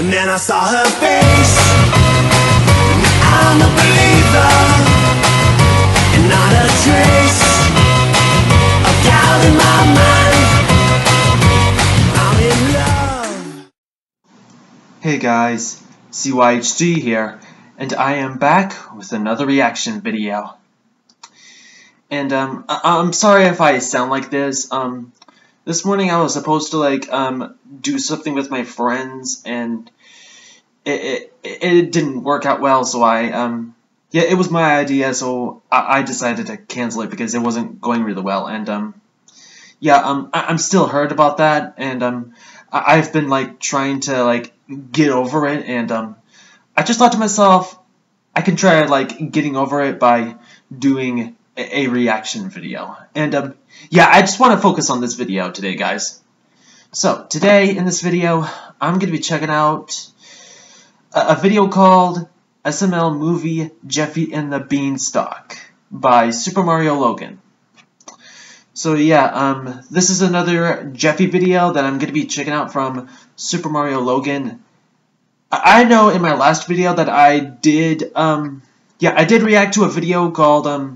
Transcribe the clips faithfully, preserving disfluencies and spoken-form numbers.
And then I saw her face. I'm a believer, and not a trace of doubt in my mind. I'm in love. Hey guys, C Y H G here, and I am back with another reaction video. And um, I I'm sorry if I sound like this. Um, this morning I was supposed to like um do something with my friends, and it it, it didn't work out well. So I um yeah, it was my idea, so I, I decided to cancel it because it wasn't going really well. And um yeah, um I, I'm still hurt about that, and um I, I've been like trying to like get over it, and um I just thought to myself, I can try like getting over it by doing a, a reaction video. And um yeah, I just want to focus on this video today, guys. So today in this video, I'm gonna be checking out a, a video called S M L Movie Jeffy and the Beanstalk by Super Mario Logan. So yeah, um, this is another Jeffy video that I'm going to be checking out from Super Mario Logan. I, I know in my last video that I did, um, yeah, I did react to a video called, um,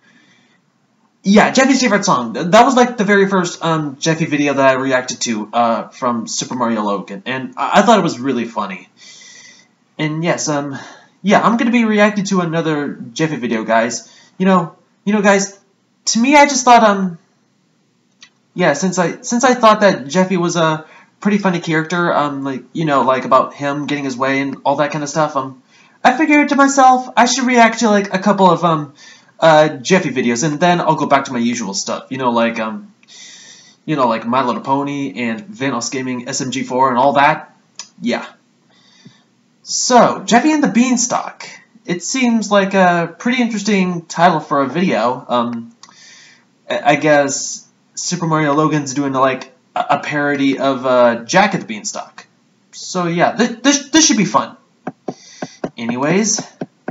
yeah, Jeffy's favorite song. That was like the very first um, Jeffy video that I reacted to uh, from Super Mario Logan, and I, I thought it was really funny. And yes, um, yeah, I'm going to be reacting to another Jeffy video, guys. You know, you know, guys, to me, I just thought, um, yeah, since I since I thought that Jeffy was a pretty funny character, um, like, you know, like about him getting his way and all that kind of stuff, um, I figured to myself I should react to like a couple of um, uh, Jeffy videos, and then I'll go back to my usual stuff, you know, like um, you know, like My Little Pony and Vanoss Gaming S M G four and all that, yeah. So, Jeffy and the Beanstalk. It seems like a pretty interesting title for a video. Um, I guess Super Mario Logan's doing like a parody of uh, Jack and the Beanstalk. So yeah, this, this, this should be fun. Anyways.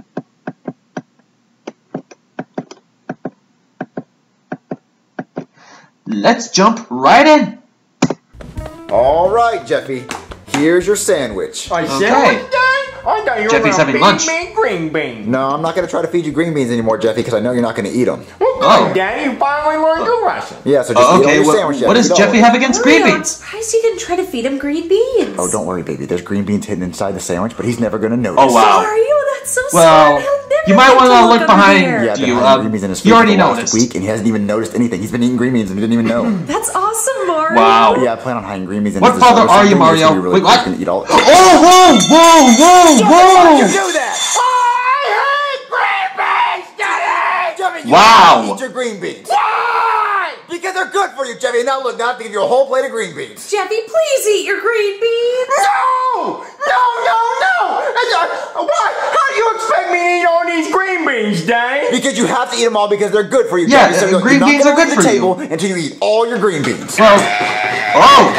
Let's jump right in. Alright, Jeffy. Here's your sandwich. I Okay. said I thought you were Jeffy's gonna having feed lunch. me green beans. No, I'm not going to try to feed you green beans anymore, Jeffy, because I know you're not going to eat them. Well, Oh. good, Daddy, you finally learned your lesson. Yeah, so just Uh, eat all okay, your what, sandwich, what does Eat all Jeffy of it. have against green Mario, I'm beans? surprised you didn't try to feed him green beans. Oh, don't worry, baby. There's green beans hidden inside the sandwich, but he's never going to notice. Oh, wow. Mario, that's so Well, smart. He'll never you might get want to look under behind there. Yeah, I've been you. hiding Um, green beans in his food you already for the last noticed. week, and he hasn't even noticed anything. He's been eating green beans and he didn't even know. That's awesome, Mario. Wow. Yeah, I plan on hiding green beans in What his father or are you, something. He's Mario? gonna be really Wait, what? quick and eat all. Oh, whoa, whoa, whoa, Why'd you whoa! do that? I hate green beans, Daddy! Jeffy, you Wow. can't eat your green beans. Why? Because they're good for you, Jeffy. Now look, now I have to give you a whole plate of green beans. Jeffy, please eat your green beans. No! No, no, no! Why? How do you expect me to eat all these green beans, Daddy? Because you have to eat them all because they're good for you, Yeah, Jeffy. So uh, look, green you're not beans gonna are good leave for the you. table until you eat all your green beans. Well, oh,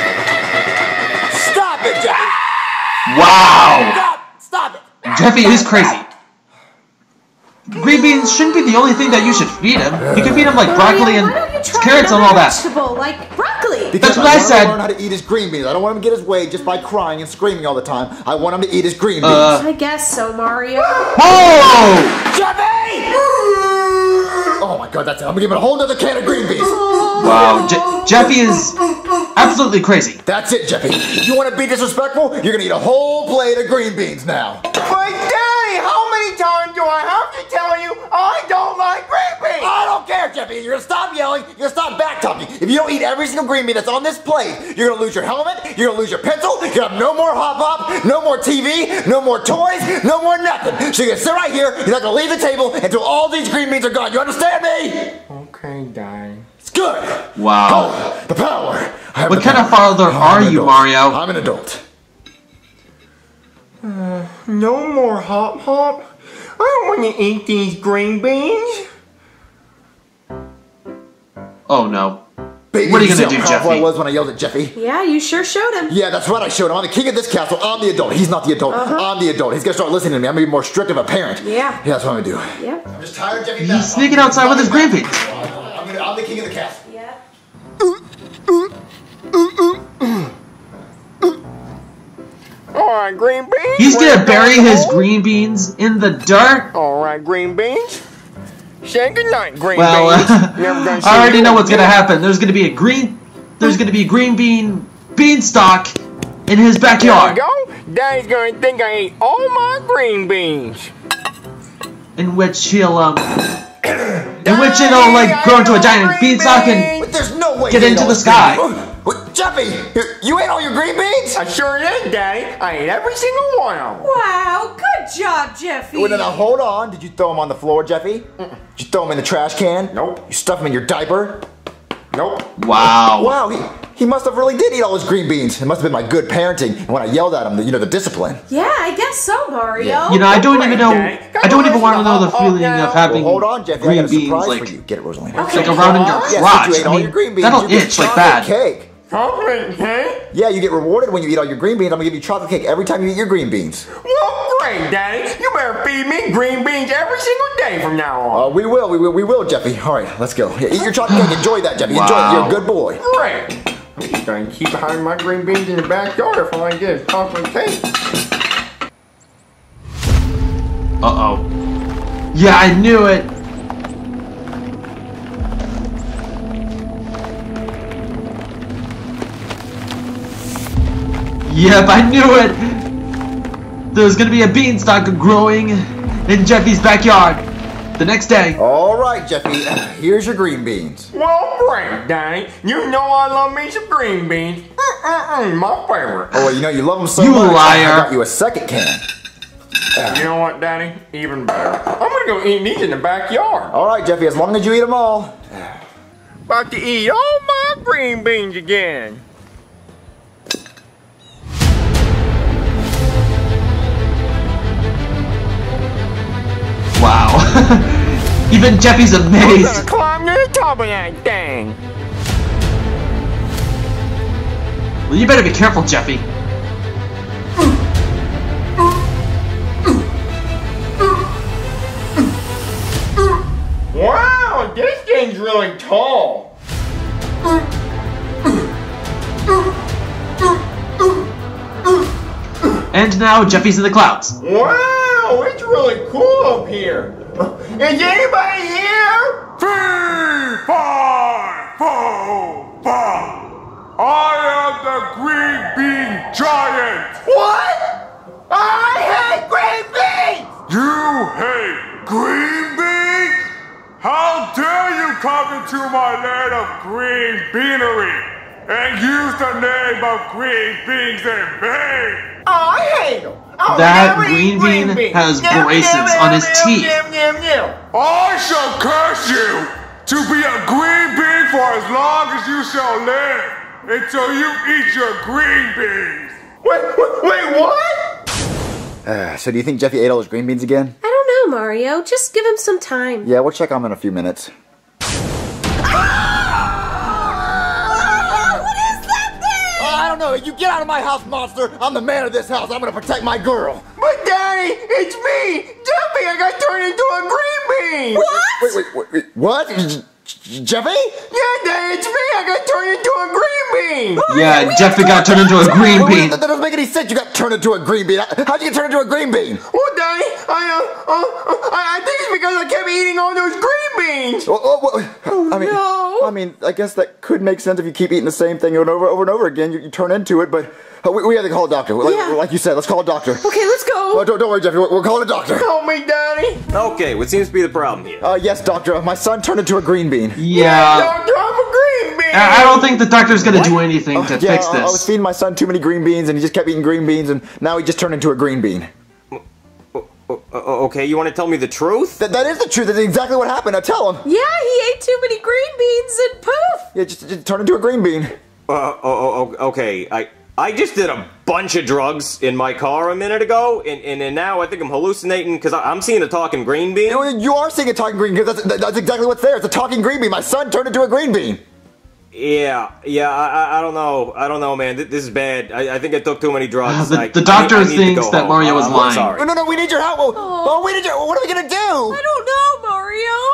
Stop it, Jeffy! wow! Stop! Stop it! Jeffy is crazy. Green beans shouldn't be the only thing that you should feed him. You can feed him like broccoli Mario, and why don't you try carrots and another all that. vegetable, like broccoli. Because That's what I want him said. to learn how to eat his green beans. I don't want him to get his way just by crying and screaming all the time. I want him to eat his green beans. Uh, I guess so, Mario. Whoa! Jeffy! Oh my god, that's it. I'm gonna give him a whole nother can of green beans. Wow, Je Jeffy is absolutely crazy. That's it, Jeffy. You want to be disrespectful? You're gonna eat a whole plate of green beans now. But Daddy, how many times do I have to tell you I don't like green beans? I don't care, Jeffy. You're gonna stop yelling. You're gonna stop back talking. If you don't eat every single green bean that's on this plate, you're gonna lose your helmet. You're gonna lose your pencil. You're gonna have no more hop hop, no more T V, no more toys, no more nothing. So you're gonna sit right here. You're not gonna leave the table until all these green beans are gone. You understand me? Okay, Daddy. It's good. Wow. Oh, the power. I have What the kind of power. father I'm are an you, adult. Mario? I'm an adult. No more hop hop. I don't want to eat these green beans. Oh no. Baby, What are you see gonna do, how powerful Jeffy? I was when I yelled at Jeffy? Yeah, you sure showed him. Yeah, that's right, I showed him. I'm the king of this castle. I'm the adult. He's not the adult. Uh-huh. I'm the adult. He's gonna start listening to me. I'm gonna be more strict of a parent. Yeah. Yeah, that's what I'm gonna do. Yep. I'm just tired of Jeffy. He's sneaking outside with his green beans. I'm, gonna, I'm the king of the castle. Yeah. Alright, green beans. He's Where gonna you bury going, his hole? green beans in the dirt? Alright, green beans. Say goodnight, green Well, beans. uh, Never gonna see I already you know what's gonna again. happen. There's gonna be a green, there's gonna be a green bean beanstalk in his There backyard, you go. Daddy's gonna think I ate all my green beans. in which he'll um, in which it'll like grow into a giant beanstalk and But there's no way Get you ate into all the those sky. green beans. What, Jeffy, you, you ate all your green beans? I sure did, Daddy. I ate every single one of them. Wow, good job, Jeffy. Wait, no, no, hold on. Did you throw them on the floor, Jeffy? Did you throw them in the trash can? Nope. You stuff them in your diaper? Nope. wow. Wow, he, he must have really did eat all his green beans. It must have been my good parenting when I yelled at him, you know, the discipline. Yeah, I guess so, Mario. Yeah. You know, I don't even know. Daddy. I don't even want to know the Oh, feeling now. of having Well, hold on, Jeffy. I green got a beans surprise like for you. Get it, Rosalina. Okay. like around in your Yes, Yes, crotch. since you ate I all mean, your green beans. that'll you get itch like chocolate bad. Cake. Chocolate cake? Yeah, you get rewarded when you eat all your green beans. I'm gonna give you chocolate cake every time you eat your green beans. Well, great, Daddy. You better feed me green beans every single day from now on. Uh, we will, we will, we will, Jeffy. All right, let's go. Yeah, eat your chocolate cake. Enjoy that, Jeffy. Enjoy it. Wow. You're a good boy. Great. I'm just gonna keep hiding my green beans in the backyard if I get a chocolate cake. Uh oh. Yeah, I knew it. Yep, I knew it. There's gonna be a beanstalk growing in Jeffy's backyard the next day. All right, Jeffy. Here's your green beans. Well, great, Daddy. You know I love me some green beans. Mm-mm-mm, my favorite. Oh, well, you know you love them so You much. liar. I got you a second can. You know what, Daddy? Even better. I'm gonna go eat these in the backyard. All right, Jeffy. As long as you eat them all. About to eat all my green beans again. Wow. Even Jeffy's I'm amazed. gonna climb to the top of that thing. Well, you better be careful, Jeffy. Wow, this thing's really tall. And now Jeffy's in the clouds. Wow, it's really cool up here. Is anybody here? Three, five, four, five. I am the Green Bean Giant. What? I hate green beans! You hate green beans? How dare you come into my land of green beanery and use the name of green beans in vain? I hate them. I'll That never eat green bean beans. has Yum, braces yum, on his yum, teeth. Yum, yum, yum. I shall curse you to be a green bean for as long as you shall live until you eat your green beans. Wait, wait, wait, what? Uh, so do you think Jeffy ate all his green beans again? I don't know, Mario. Just give him some time. Yeah, we'll check on him in a few minutes. I don't know. You get out of my house, monster. I'm the man of this house. I'm gonna protect my girl. But Daddy, it's me, Jeffy. I got turned into a green bean. What? Wait, wait, wait, wait. What? J- J- Jeffy? Yeah, Daddy, it's me. I got turned into a green bean. Yeah, Jeffy got turned into a green Wait, wait, bean. That doesn't make any sense. You got turned into a green bean. How'd you get turned into a green bean? Well, Daddy, I uh, uh, I, I think it's because I kept eating all those green beans. Oh, oh, oh, I mean, no. I mean, I guess that could make sense if you keep eating the same thing over and over, over and over again. You, you turn into it, but uh, we, we have to call a doctor. Like, Yeah. like you said, let's call a doctor. Okay, let's Oh, go. don't, don't worry, Jeffy. We're, we're calling a doctor. Help me, Daddy. Okay, what seems to be the problem here? Uh, yes, doctor. My son turned into a green bean. Yeah. Doctor, I'm a green bean. I I don't think the doctor's gonna do anything to Yeah, fix I, I was this. feeding my son too many green beans, and he just kept eating green beans, and now he just turned into a green bean. Uh, okay, you want to tell me the truth? That, that is the truth. That's exactly what happened. Now tell him. Yeah, he ate too many green beans and poof. Yeah, just, just turn into a green bean. Uh, oh, oh, oh, okay. I I just did a bunch of drugs in my car a minute ago, and, and, and now I think I'm hallucinating because I'm seeing a talking green bean. You know, you are seeing a talking green bean. That's, that- that's exactly what's there. It's a talking green bean. My son turned into a green bean. Yeah, yeah, I, I, I don't know. I don't know, man. This, this is bad. I, I think I took too many drugs. Uh, the- I, the I doctor need- I need to thinks go that home. Mario was I'm lying. sorry. No, no, no. We need your help. Oh, oh we need your. What are we gonna do? I don't know, Mario.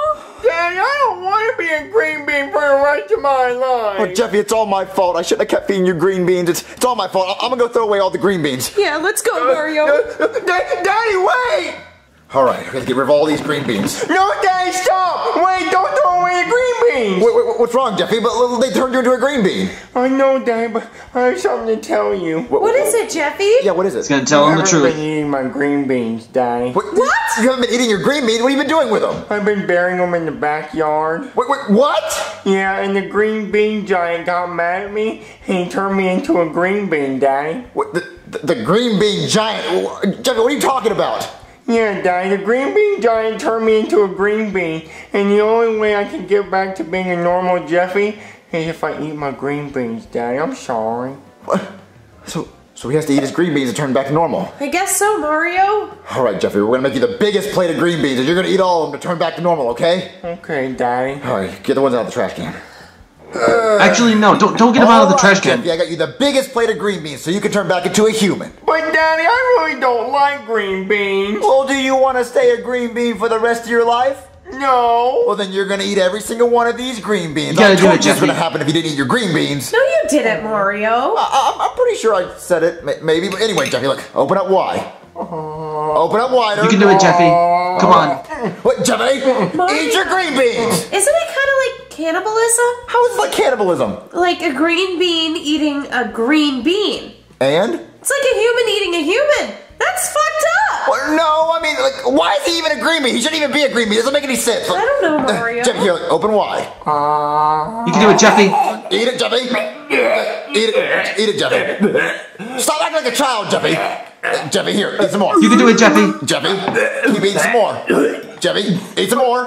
Daddy, I don't want to be a green bean for the rest of my life. Oh, Jeffy, it's all my fault. I shouldn't have kept feeding you green beans. It's, it's all my fault. I- I'm gonna go throw away all the green beans. Yeah, let's go, Mario. Daddy, wait! All right, I'm gonna get rid of all these green beans. No, Daddy, stop! Wait, don't throw away the green beans! Wait, wait, what's wrong, Jeffy? But they turned you into a green bean. I know, Daddy, but I have something to tell you. What is it, Jeffy? Yeah, what is it? He's gonna tell him the I haven't truth. been eating my green beans, Daddy. What? What? You haven't been eating your green beans? What have you been doing with them? I've been burying them in the backyard. Wait, wait, what? Yeah, and the green bean giant got mad at me, and he turned me into a green bean, Daddy. What, the, the, the green bean giant? Jeffy, what are you talking about? Yeah, Daddy, the green bean giant turned me into a green bean, and the only way I can get back to being a normal Jeffy is if I eat my green beans, Daddy. I'm sorry. What? So, so he has to eat his green beans to turn back to normal. I guess so, Mario. All right, Jeffy, we're gonna make you the biggest plate of green beans, and you're gonna eat all of them to turn back to normal, okay? Okay, Daddy. All right, get the ones out of the trash can. Actually, no, don't don't get him out of the All trash right, can. Jeffy, I got you the biggest plate of green beans, so you can turn back into a human. But Daddy, I really don't like green beans. Well, do you want to stay a green bean for the rest of your life? No. Well, then you're gonna eat every single one of these green beans. You gotta I do told it, you this Jeffy. was gonna happen if you didn't eat your green beans. No, you didn't, Mario. I, I'm, I'm pretty sure I said it, may- maybe. But anyway, Jeffy, look, open up wide. Open up wider. You can do it, Jeffy. Come on. What, Jeffy? Eat your green beans. Isn't it kind of like cannibalism? How is this like cannibalism? Like a green bean eating a green bean. And? It's like a human eating a human. That's fucked up. Well, no, I mean, like, why is he even a green bean? He shouldn't even be a green bean. It doesn't make any sense. I don't know, Mario. Jeffy, here, look, open wide. You can do it, Jeffy. Eat it, Jeffy. Eat it. Eat it, Jeffy. Stop acting like a child, Jeffy. Uh, Jeffy, here, eat some more. You can do it, Jeffy. Jeffy, keep eating some more. Jeffy, eat some more.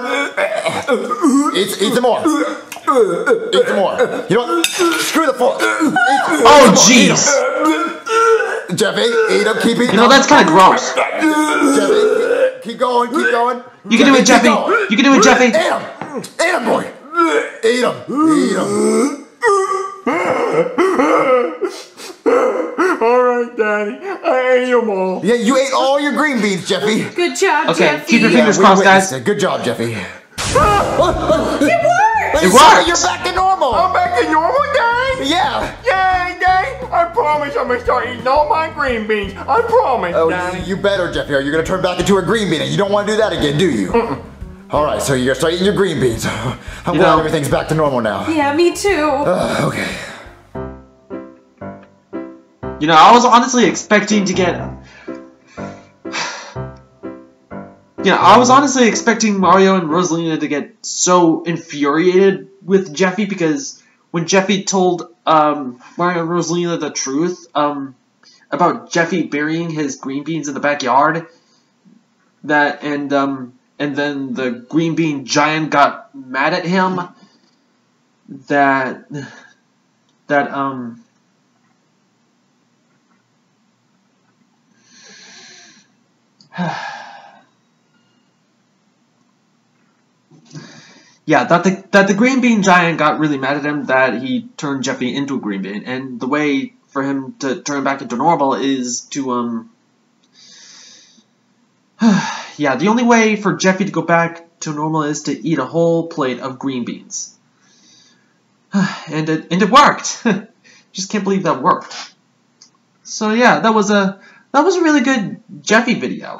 Eat, eat some more. Eat some more. You know what? Screw the fork. Eat, Oh, eat jeez. them. Jeffy, eat them. Keep eating You know, them. that's kind of gross. Jeffy, keep going, keep going. You can do it, keep Jeffy. going. You can do it, Jeffy. Eat them. Eat them, boy. Eat them. Eat them. All right, Daddy. I ate them all. Yeah, you ate all your green beans, Jeffy. Good job, Okay, Jeffy. keep your Yeah, fingers we crossed, witnessed guys. it. Good job, Jeffy. It worked. It worked. You're back to normal. I'm back to normal, Daddy. Yeah. Yay, Daddy. I promise I'm going to start eating all my green beans. I promise, Oh, Daddy. you better, Jeffy, or you're gonna turn back into a green bean, and you don't want to do that again, do you? Mm-mm. All right, so you're gonna start eating your green beans. I'm You glad know- everything's back to normal now. Yeah, me too. Uh, okay. You know, I was honestly expecting to get... You know, I was honestly expecting Mario and Rosalina to get so infuriated with Jeffy because when Jeffy told um, Mario and Rosalina the truth um, about Jeffy burying his green beans in the backyard, that and um, and then the green bean giant got mad at him, that that um. Yeah, that the that the green bean giant got really mad at him that he turned Jeffy into a green bean, and the way for him to turn back into normal is to um. Yeah, the only way for Jeffy to go back to normal is to eat a whole plate of green beans, and it and it worked. Just can't believe that worked. So yeah, that was a that was a really good Jeffy video.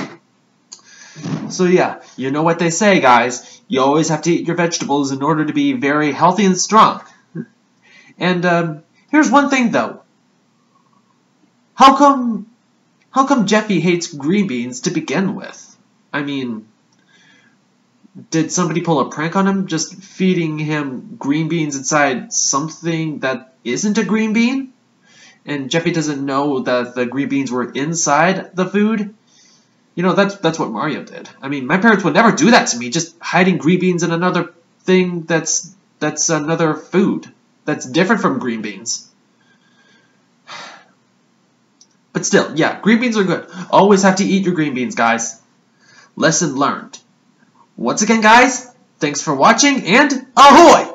So yeah, you know what they say, guys. You always have to eat your vegetables in order to be very healthy and strong. And um, here's one thing, though. How come, how come Jeffy hates green beans to begin with? I mean, did somebody pull a prank on him, just feeding him green beans inside something that isn't a green bean? And Jeffy doesn't know that the green beans were inside the food? You know, that's that's what Mario did. I mean, my parents would never do that to me, just hiding green beans in another thing that's that's another food that's different from green beans. But still, yeah, green beans are good. Always have to eat your green beans, guys. Lesson learned. Once again, guys, thanks for watching, and ahoy!